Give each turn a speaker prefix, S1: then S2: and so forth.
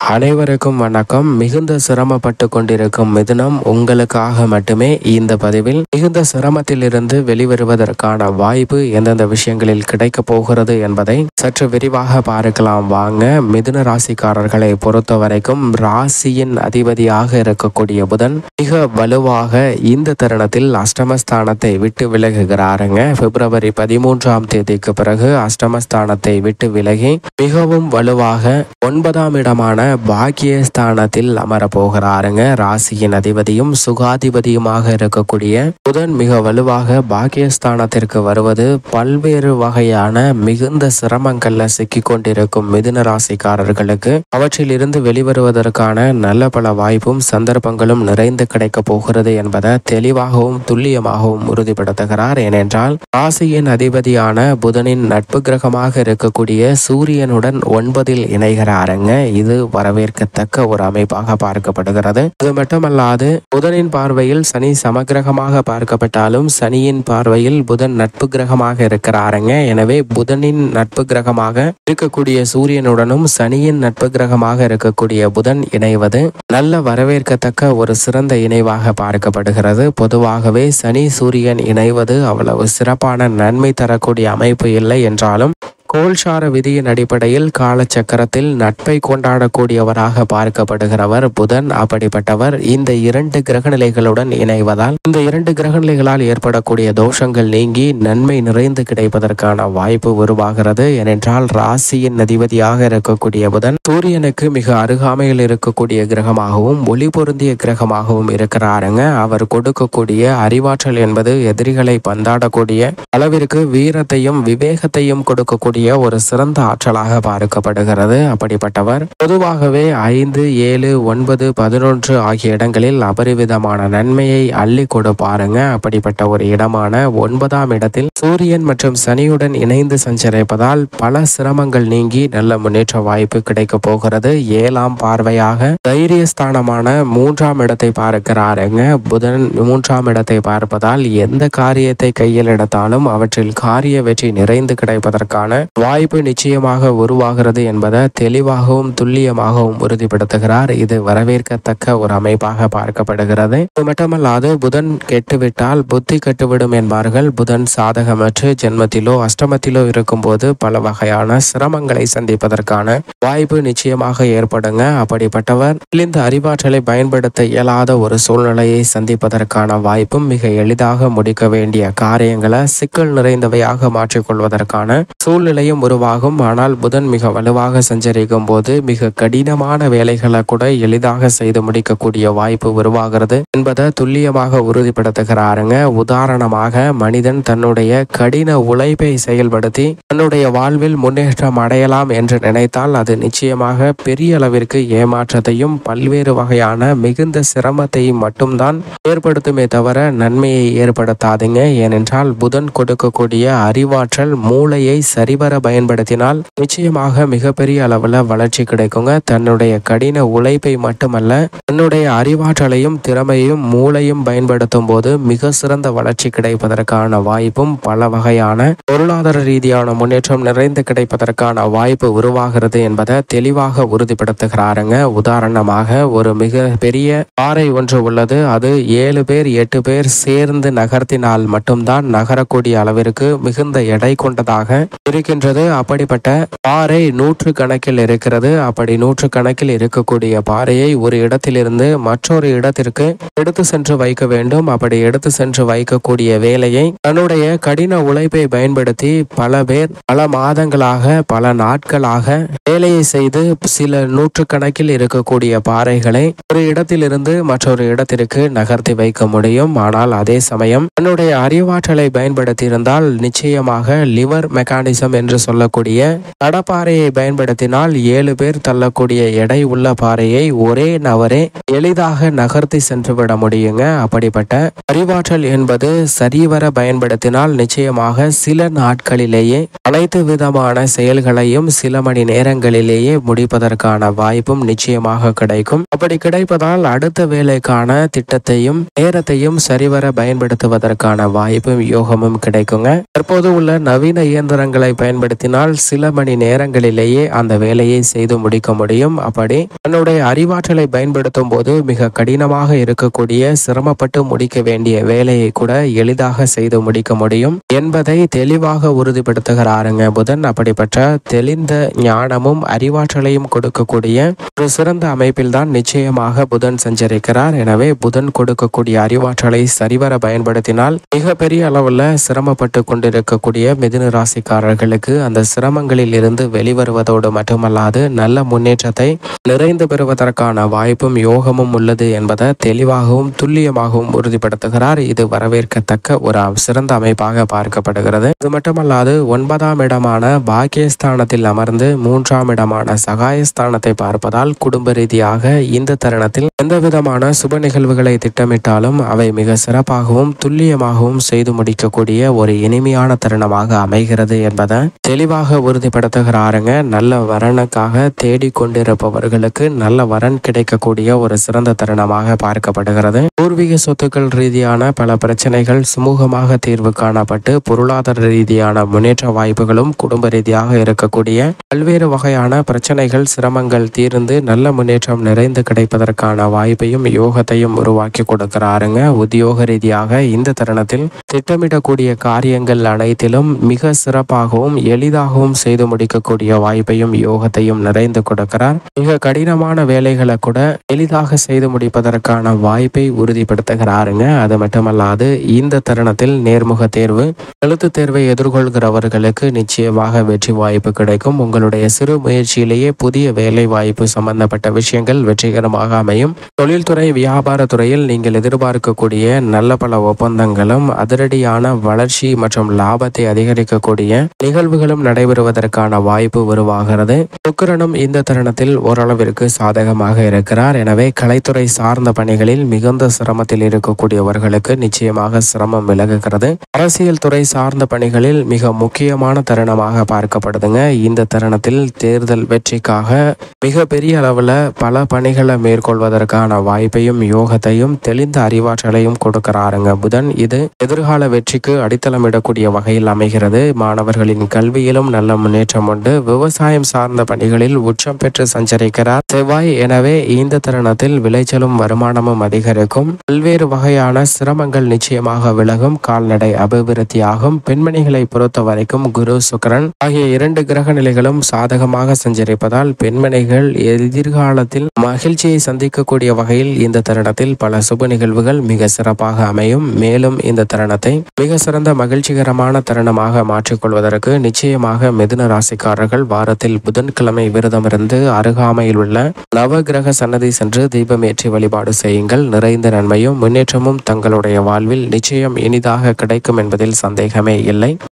S1: அனைவருக்கும் வணக்கம். மிகுந்த சிரமப்பட்டு கொண்டிருக்கும் மிதுனம் உங்களுக்காக மட்டுமே இந்த பதிவில் மிகுந்த சிரமத்தில் இருந்து வெளிவருவதற்கான வாய்ப்பு எந்தெந்த விஷயங்களில் கிடைக்க போகிறது என்பதை சற்று விரிவாக பார்க்கலாம் வாங்க. மிதுன ராசிக்காரர்களை பொறுத்த வரைக்கும் ராசியின் அதிபதியாக இருக்கக்கூடிய புதன் மிக வலுவாக இந்த தருணத்தில் அஷ்டமஸ்தானத்தை விட்டு விலகுகிறாருங்க. பிப்ரவரி 13ஆம் தேதிக்கு பிறகு அஷ்டமஸ்தானத்தை விட்டு விலகி மிகவும் வலுவாக 9ஆம் இடமான பாக்கியஸ்தானத்தில் அமர போகிறாருங்க. ராசியின் அதிபதியும் சுகாதிபதியுமாக இருக்கக்கூடிய புதன் மிக வலுவாக பாக்கியஸ்தானத்திற்கு வருவது பல்வேறு வகையான மிகுந்த சிரமங்கள்ல சிக்கிக் கொண்டிருக்கும் மிதுன ராசிக்காரர்களுக்கு அவற்றில் இருந்து வெளிவருவதற்கான நல்ல பல வாய்ப்பும் சந்தர்ப்பங்களும் நிறைந்து கிடைக்க போகிறது என்பதை தெளிவாகவும் துல்லியமாகவும் உறுதிப்படுத்துகிறார். ஏனென்றால் ராசியின் அதிபதியான புதனின் நட்பு கிரகமாக இருக்கக்கூடிய சூரியனுடன் 9இல் இணைகிறாருங்க. இது வரவேற்கத்தக்க ஒரு அமைப்பாக பார்க்கப்படுகிறது. அது மட்டுமல்லாது புதனின் பார்வையில் சனி சமகிரகமாக பார்க்கப்பட்டாலும் சனியின் பார்வையில் புதன் நட்பு கிரகமாக இருக்கிறாருங்க. எனவே புதனின் நட்பு கிரகமாக இருக்கக்கூடிய சூரியனுடனும் சனியின் நட்பு கிரகமாக இருக்கக்கூடிய புதன் இணைவது நல்ல வரவேற்கத்தக்க ஒரு சிறந்த இணைவாக பார்க்கப்படுகிறது. பொதுவாகவே சனி சூரியன் இணைவது அவ்வளவு சிறப்பான நன்மை தரக்கூடிய அமைப்பு இல்லை என்றாலும் கோல்சார விதியின் அடிப்படையில் காலச்சக்கரத்தில் நட்பை கொண்டாடக்கூடியவராக பார்க்கப்படுகிறவர் புதன். அப்படிப்பட்டவர் இந்த 2 கிரகநிலைகளுடன் இணைவதால் இந்த 2 கிரகநிலைகளால் ஏற்படக்கூடிய தோஷங்கள் நீங்கி நன்மை நிறைந்து கிடைப்பதற்கான வாய்ப்பு உருவாகிறது. ஏனென்றால் ராசியின் அதிபதியாக இருக்கக்கூடிய புதன் சூரியனுக்கு மிக அருகாமையில் இருக்கக்கூடிய கிரகமாகவும் ஒளி பொருந்திய கிரகமாகவும் இருக்கிறாருங்க. அவர் கொடுக்கக்கூடிய அறிவாற்றல் என்பது எதிரிகளை பந்தாடக்கூடிய அளவிற்கு வீரத்தையும் விவேகத்தையும் கொடுக்கக்கூடிய ஒரு சிறந்த ஆற்றலாக பார்க்கப்படுகிறது. அப்படிப்பட்டவர் பொதுவாகவே 5, 7, 9, 11 ஆகிய இடங்களில் அபரிவிதமான நன்மையை அள்ளி கொடுப்பாருங்க. அப்படிப்பட்ட ஒரு இடமான 9ஆம் இடத்தில் சூரியன் மற்றும் சனியுடன் இணைந்து சஞ்சரிப்பதால் பல சிரமங்கள் நீங்கி நல்ல முன்னேற்ற வாய்ப்பு கிடைக்க போகிறது. 7ஆம் பார்வையாக தைரியஸ்தானமான 3ஆம் இடத்தை பார்க்கிறாருங்க. புதன் 3ஆம் இடத்தை பார்ப்பதால் எந்த காரியத்தை கையில் எடுத்தாலும் அவற்றில் காரிய வெற்றி நிறைந்து கிடைப்பதற்கான வாய்ப்பு நிச்சயமாக உருவாகிறது என்பதை தெளிவாகவும் துல்லியமாகவும் உறுதிப்படுத்துகிறார். இது வரவேற்கத்தக்க ஒரு அமைப்பாக பார்க்கப்படுகிறது. இது மட்டுமல்லாது புதன் கெட்டுவிட்டால் புத்தி கெட்டுவிடும் என்பார்கள். புதன் சாதகமற்று ஜென்மத்திலோ அஷ்டமத்திலோ இருக்கும்போது பல வகையான சிரமங்களை சந்திப்பதற்கான வாய்ப்பு நிச்சயமாக ஏற்படுங்க. அப்படிப்பட்டவர் இந்த அறிவாற்றலை பயன்படுத்த இயலாத ஒரு சூழ்நிலையை சந்திப்பதற்கான வாய்ப்பும் மிக எளிதாக முடிக்க வேண்டிய காரியங்களை சிக்கல் நிறைந்தவையாக மாற்றிக்கொள்வதற்கான சூழ்நிலையும் உருவாகும். ஆனால் புதன் மிக வலுவாக சஞ்சரிக்கும் போது மிக கடினமான வேலைகளை கூட எளிதாக செய்து முடிக்கக்கூடிய வாய்ப்பு உருவாகிறது என்பதை துல்லியமாக உறுதிப்படுத்துகிறாருங்க. உதாரணமாக மனிதன் தன்னுடைய கடின உழைப்பை செயல்படுத்தி தன்னுடைய வாழ்வில் முன்னேற்றம் அடையலாம் என்று நினைத்தால் அது நிச்சயமாக பெரிய அளவிற்கு ஏமாற்றத்தையும் பல்வேறு வகையான மிகுந்த சிரமத்தையும் மட்டும்தான் ஏற்படுத்துமே தவிர நன்மையை ஏற்படுத்தாதுங்க. ஏனென்றால் புதன் கொடுக்கக்கூடிய அறிவாற்றல் மூளையை சரிவர பயன்படுத்தினால் நிச்சயமாக மிகப்பெரிய அளவுல வளர்ச்சி கிடைக்குங்க. தன்னுடைய கடின உழைப்பை மட்டுமல்ல தன்னுடைய அறிவாற்றலையும் திறமையும் மூளையும் பயன்படுத்தும் போது மிக சிறந்த வளர்ச்சி கிடைப்பதற்கான வாய்ப்பும் பல வகையான பொருளாதார ரீதியான முன்னேற்றம் நிறைந்து கிடைப்பதற்கான வாய்ப்பு உருவாகிறது என்பதை தெளிவாக உறுதிப்படுத்துகிறாருங்க. உதாரணமாக ஒரு மிக பெரிய பாறை ஒன்று உள்ளது. அது 7 பேர் 8 பேர் சேர்ந்து நகர்த்தினால் மட்டும்தான் நகரக்கூடிய அளவிற்கு மிகுந்த எடை கொண்டதாக இருக்கின்றது. அப்படிப்பட்ட பாறை 100 கணக்கில் இருக்கிறது. அப்படி 100 கணக்கில் இருக்கக்கூடிய பாறையை ஒரு இடத்திலிருந்து மற்றொரு இடத்திற்கு எடுத்து சென்று வைக்க வேண்டும். அப்படி எடுத்து சென்று வைக்கக்கூடிய வேலையை தன்னுடைய கடின உழைப்பை பயன்படுத்தி பல பேர் பல மாதங்களாக பல நாட்களாக வேலையை செய்து சில 100 கணக்கில் இருக்கக்கூடிய பாறைகளை ஒரு இடத்திலிருந்து மற்றொரு இடத்திற்கு நகர்த்தி வைக்க முடியும். ஆனால் அதே சமயம் தன்னுடைய அறிவாற்றலை பயன்படுத்தி இருந்தால் நிச்சயமாக லிவர் மெக்கானிசம் என்று சொல்லக்கூடிய தடப்பாறையை பயன்படுத்தினால் 7 பேர் தள்ளக்கூடிய எடை உள்ள பாறையை ஒரே நபரே எளிதாக நகர்த்தி சென்று விட முடியுங்க. அப்படிப்பட்ட அறிவாற்றல் என்பது சரிவர பயன்படுத்தினால் நிச்சயமாக சில நாட்களிலேயே அனைத்து விதமான செயல்களையும் சில மணி நேரங்களிலேயே முடிப்பதற்கான வாய்ப்பும் நிச்சயமாக கிடைக்கும். அப்படி கிடைப்பதால் அடுத்த வேலைக்கான திட்டத்தையும் நேரத்தையும் சரிவர பயன்படுத்துவதற்கான வாய்ப்பும் யோகமும் கிடைக்குங்க. தற்போது உள்ள நவீன இயந்திரங்களை பயன்படுத்தினால் சில மணி நேரங்களிலேயே அந்த வேலையை செய்து முடிக்க முடியும். அப்படி தன்னுடைய அறிவாற்றலை பயன்படுத்தும் போது மிக கடினமாக இருக்கக்கூடிய சிரமப்பட்டு முடிக்க வேண்டிய வேலையை கூட எளிதாக செய்து முடிக்க முடியும் என்பதை தெளிவாக உறுதிப்படுத்துகிறாருங்க புதன். அப்படிப்பட்ட தெளிந்த ஞானமும் அறிவாற்றலையும் கொடுக்கக்கூடிய ஒரு சிறந்த அமைப்பில் தான் நிச்சயமாக புதன் சஞ்சரிக்கிறார். எனவே புதன் கொடுக்கக்கூடிய அறிவாற்றலை சரிவர பயன்படுத்தினால் மிகப்பெரிய அளவில் சிரமப்பட்டு கொண்டிருக்கக்கூடிய மிதுன ராசிக்காரர்களுக்கு அந்த சிரமங்களில் இருந்து வெளிவருவதோடு மட்டுமல்லாது நல்ல முன்னேற்றத்தை நிறைந்து பெறுவதற்கான வாய்ப்பும் யோகமும் உள்ளது என்பதை தெளிவாகவும் துல்லியமாகவும் உறுதிப்படுத்துகிறார். இது வரவேற்கத்தக்க ஒரு சிறந்த அமைப்பாக பார்க்கப்படுகிறது. இது மட்டுமல்லாது 9ஆம் இடமான பாக்கியஸ்தானத்தில் அமர்ந்து 3ஆம் இடமான சகாயஸ்தானத்தை பார்ப்பதால் குடும்ப ரீதியாக இந்த தருணத்தில் எந்த விதமான சுப நிகழ்வுகளை திட்டமிட்டாலும் அவை மிக சிறப்பாகவும் துல்லியமாகவும் செய்து முடிக்கக்கூடிய ஒரு இனிமையான தருணமாக அமைகிறது என்பதை தெளிவாக உறுதிப்படுத்துகிறாருங்க. நல்ல வரனுக்காக தேடிக்கொண்டிருப்பவர்களுக்கு நல்ல வரன் கிடைக்கக்கூடிய ஒரு சிறந்த தருணமாக பார்க்கப்படுகிறது. பூர்வீக சொத்துக்கள் ரீதியான பல பிரச்சனைகள் சுமூகமாக தீர்வு காணப்பட்டு பொருளாதார ரீதியான முன்னேற்ற வாய்ப்புகளும் குடும்ப ரீதியாக இருக்கக்கூடிய பல்வேறு வகையான பிரச்சனைகள் சிரமங்கள் தீர்ந்து நல்ல முன்னேற்றம் நிறைந்து கிடைப்பதற்கான வாய்ப்பையும் யோகத்தையும் உருவாக்கி கொடுக்கிறாருங்க. உத்தியோக ரீதியாக இந்த தருணத்தில் திட்டமிடக்கூடிய காரியங்கள் அனைத்திலும் மிக சிறப்பாகவும் எளிதாகவும் செய்து முடிக்கக்கூடிய வாய்ப்பையும் யோகத்தையும் நிறைந்து கொடுக்கிறார். மிக கடினமான வேலைகளை கூட எளிதாக செய்து முடிப்பதற்கான வாய்ப்பை உறுதிப்படுத்துகிறாருங்க. அது மட்டுமல்லாது இந்த தருணத்தில் நேர்முக தேர்வு எழுத்து தேர்வை எதிர்கொள்கிறவர்களுக்கு நிச்சயமாக வெற்றி வாய்ப்பு கிடைக்கும். உங்களுடைய சிறு முயற்சியிலேயே புதிய வேலை வாய்ப்பு சம்பந்தப்பட்ட விஷயங்கள் வெற்றிகரமாக அமையும். தொழில்துறை வியாபாரத்துறையில் நீங்கள் எதிர்பார்க்கக்கூடிய நல்ல பல ஒப்பந்தங்களும் அதிரடியான வளர்ச்சி மற்றும் லாபத்தை அதிகரிக்கக்கூடிய நிகழ்வுகளும் நடைபெறுவதற்கான வாய்ப்பு உருவாகிறது. சுக்கிரனும் இந்த தருணத்தில் ஓரளவிற்கு சாதகமாக இருக்கிறார். எனவே கலைத்துறை சார்ந்த பணிகளில் மிகுந்த சிரமத்தில் இருக்கக்கூடியவர்களுக்கு நிச்சயமாக சிரமம் விலகுகிறது. அரசியல் துறை சார்ந்த பணிகளில் மிக முக்கியமான தருணமாக பார்க்கப்படுதுங்க. இந்த தருணத்தில் தேர்தல் வெற்றிக்காக மிக பெரிய அளவில் பல பணிகளை மேற்கொள்வதற்கான வாய்ப்பையும் யோகத்தையும் தெளிந்த அறிவாற்றலையும் கொடுக்கிறாருங்க புதன். இது எதிர்கால வெற்றிக்கு அடித்தளமிடக்கூடிய வகையில் அமைகிறது. மாணவர்களின் கல்வியிலும் நல்ல முன்னேற்றம் உண்டு. விவசாயம் சார்ந்த பணிகளில் உச்சம் பெற்று சஞ்சரிக்கிறார் செவ்வாய். எனவே இந்த தருணத்தில் விளைச்சலும் வருமானமும் அதிகரிக்கும். பல்வேறு வகையான சிரமங்கள் நிச்சயமாக விலகும். கால்நடை அபிவிருத்தியாகும். பெண்மணிகளை பொறுத்த வரைக்கும் குரு சுக்கிரன் ஆகிய 2 கிரக நிலைகளும் சாதகமாக சஞ்சரிப்பதால் பெண்மணிகள் எதிர்காலத்தில் மகிழ்ச்சியை சந்திக்கக்கூடிய வகையில் இந்த தருணத்தில் பல சுப நிகழ்வுகள் மிக சிறப்பாக அமையும். மேலும் இந்த தருணத்தை மிக சிறந்த மகிழ்ச்சிகரமான தருணமாக மாற்றிக்கொள்வதற்கு நிச்சயமாக மிதுன ராசிக்காரர்கள் வாரத்தில் புதன்கிழமை விரதமிருந்து அருகாமையில் உள்ள நவகிரக சன்னதி சென்று தீபம் ஏற்றி வழிபாடு செய்யுங்கள். நிறைந்த நன்மையும் முன்னேற்றமும் தங்களுடைய வாழ்வில் நிச்சயம் இனிதாக கிடைக்கும் என்பதில் சந்தேகமே இல்லை.